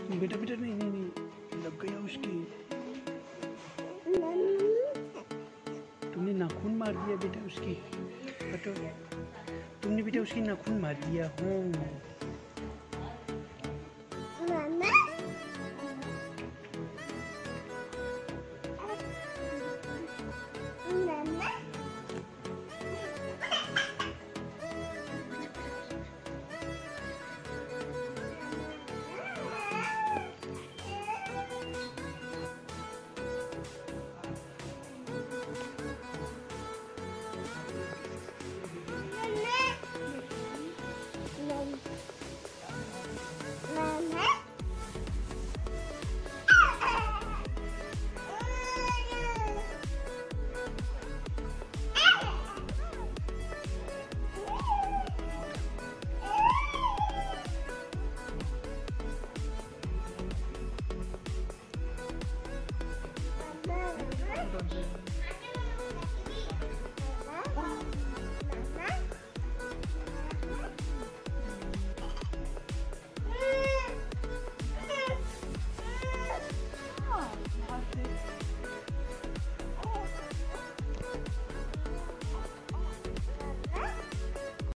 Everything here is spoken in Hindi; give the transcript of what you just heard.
बेटा बेटा नहीं नहीं नहीं, लग गया उसकी। तुमने नाखून मार दिया बेटा उसकी। बटो तुमने बेटा उसकी नाखून मार दिया। Bye.